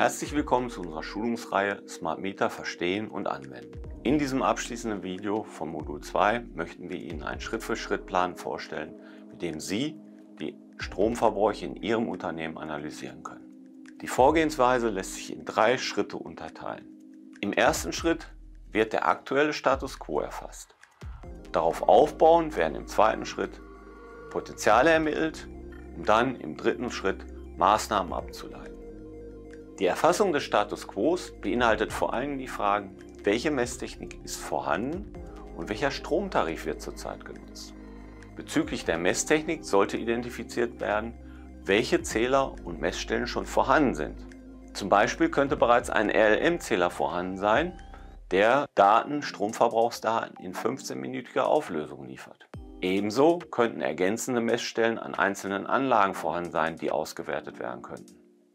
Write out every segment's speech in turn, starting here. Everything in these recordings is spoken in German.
Herzlich willkommen zu unserer Schulungsreihe Smart Meter verstehen und anwenden. In diesem abschließenden Video von Modul 2 möchten wir Ihnen einen Schritt-für-Schritt-Plan vorstellen, mit dem Sie die Stromverbräuche in Ihrem Unternehmen analysieren können. Die Vorgehensweise lässt sich in 3 Schritte unterteilen. Im ersten Schritt wird der aktuelle Status quo erfasst. Darauf aufbauend werden im zweiten Schritt Potenziale ermittelt, um dann im dritten Schritt Maßnahmen abzuleiten. Die Erfassung des Status quo beinhaltet vor allem die Fragen, welche Messtechnik ist vorhanden und welcher Stromtarif wird zurzeit genutzt. Bezüglich der Messtechnik sollte identifiziert werden, welche Zähler und Messstellen schon vorhanden sind. Zum Beispiel könnte bereits ein RLM-Zähler vorhanden sein, der Stromverbrauchsdaten in 15-minütiger Auflösung liefert. Ebenso könnten ergänzende Messstellen an einzelnen Anlagen vorhanden sein, die ausgewertet werden könnten.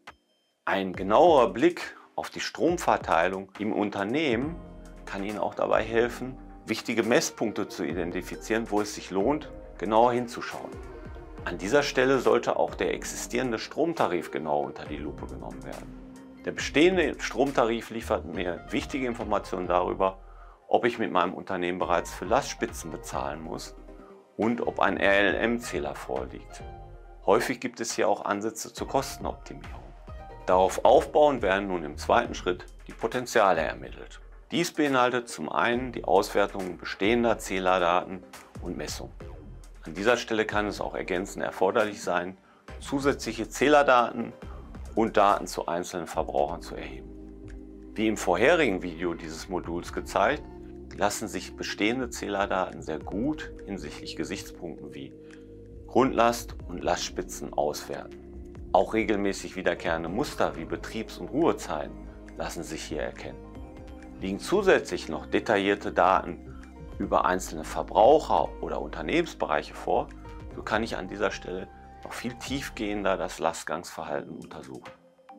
Ein genauerer Blick auf die Stromverteilung im Unternehmen kann Ihnen auch dabei helfen, wichtige Messpunkte zu identifizieren, wo es sich lohnt, genauer hinzuschauen. An dieser Stelle sollte auch der existierende Stromtarif genau unter die Lupe genommen werden. Der bestehende Stromtarif liefert mir wichtige Informationen darüber, ob ich mit meinem Unternehmen bereits für Lastspitzen bezahlen muss und ob ein RLM-Zähler vorliegt. Häufig gibt es hier auch Ansätze zur Kostenoptimierung. Darauf aufbauend werden nun im zweiten Schritt die Potenziale ermittelt. Dies beinhaltet zum einen die Auswertung bestehender Zählerdaten und Messungen. An dieser Stelle kann es auch ergänzend erforderlich sein, zusätzliche Zählerdaten und Daten zu einzelnen Verbrauchern zu erheben. Wie im vorherigen Video dieses Moduls gezeigt, lassen sich bestehende Zählerdaten sehr gut hinsichtlich Gesichtspunkten wie Grundlast und Lastspitzen auswerten. Auch regelmäßig wiederkehrende Muster wie Betriebs- und Ruhezeiten lassen sich hier erkennen. Liegen zusätzlich noch detaillierte Daten über einzelne Verbraucher oder Unternehmensbereiche vor, so kann ich an dieser Stelle noch viel tiefgehender das Lastgangsverhalten untersuchen.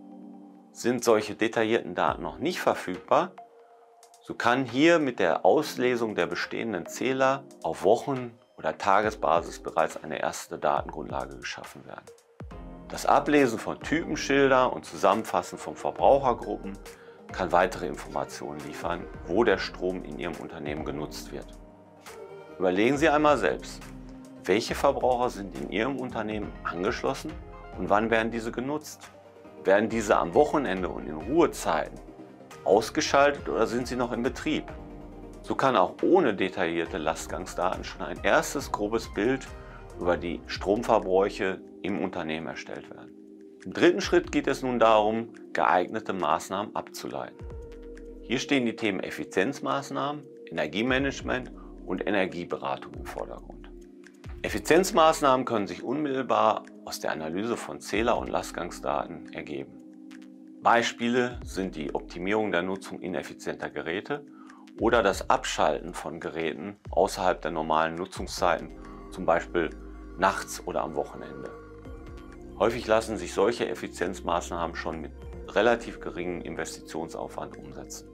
Sind solche detaillierten Daten noch nicht verfügbar, so kann hier mit der Auslesung der bestehenden Zähler auf Wochen- oder Tagesbasis bereits eine erste Datengrundlage geschaffen werden. Das Ablesen von Typenschilder und Zusammenfassen von Verbrauchergruppen kann weitere Informationen liefern, wo der Strom in Ihrem Unternehmen genutzt wird. Überlegen Sie einmal selbst, welche Verbraucher sind in Ihrem Unternehmen angeschlossen und wann werden diese genutzt? Werden diese am Wochenende und in Ruhezeiten ausgeschaltet oder sind sie noch in Betrieb? So kann auch ohne detaillierte Lastgangsdaten schon ein erstes grobes Bild über die Stromverbräuche im Unternehmen erstellt werden. Im dritten Schritt geht es nun darum, geeignete Maßnahmen abzuleiten. Hier stehen die Themen Effizienzmaßnahmen, Energiemanagement und Energieberatung im Vordergrund. Effizienzmaßnahmen können sich unmittelbar aus der Analyse von Zähler- und Lastgangsdaten ergeben. Beispiele sind die Optimierung der Nutzung ineffizienter Geräte oder das Abschalten von Geräten außerhalb der normalen Nutzungszeiten, zum Beispiel nachts oder am Wochenende. Häufig lassen sich solche Effizienzmaßnahmen schon mit relativ geringem Investitionsaufwand umsetzen.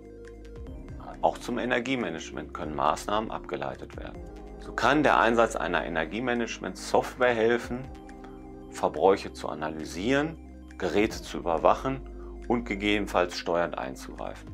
Auch zum Energiemanagement können Maßnahmen abgeleitet werden. So kann der Einsatz einer Energiemanagement-Software helfen, Verbräuche zu analysieren, Geräte zu überwachen und gegebenenfalls steuernd einzugreifen.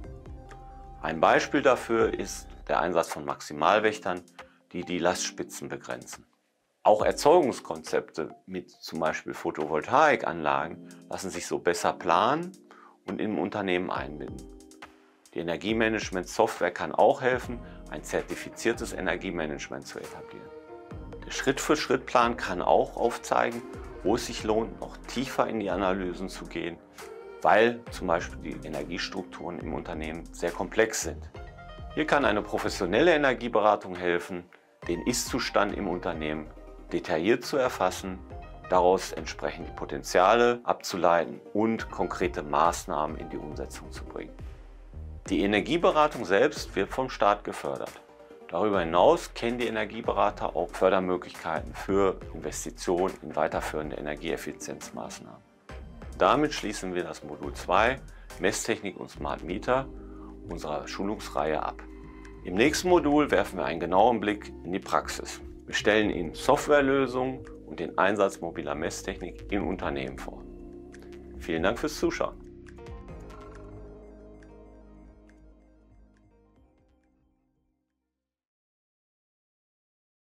Ein Beispiel dafür ist der Einsatz von Maximalwächtern, die die Lastspitzen begrenzen. Auch Erzeugungskonzepte mit zum Beispiel Photovoltaikanlagen lassen sich so besser planen und im Unternehmen einbinden. Die Energiemanagement-Software kann auch helfen, ein zertifiziertes Energiemanagement zu etablieren. Der Schritt-für-Schritt-Plan kann auch aufzeigen, wo es sich lohnt, noch tiefer in die Analysen zu gehen, weil zum Beispiel die Energiestrukturen im Unternehmen sehr komplex sind. Hier kann eine professionelle Energieberatung helfen, den Ist-Zustand im Unternehmen detailliert zu erfassen, daraus entsprechend die Potenziale abzuleiten und konkrete Maßnahmen in die Umsetzung zu bringen. Die Energieberatung selbst wird vom Staat gefördert. Darüber hinaus kennen die Energieberater auch Fördermöglichkeiten für Investitionen in weiterführende Energieeffizienzmaßnahmen. Damit schließen wir das Modul 2 Messtechnik und Smart Meter unserer Schulungsreihe ab. Im nächsten Modul werfen wir einen genauen Blick in die Praxis. Wir stellen Ihnen Softwarelösungen und den Einsatz mobiler Messtechnik im Unternehmen vor. Vielen Dank fürs Zuschauen.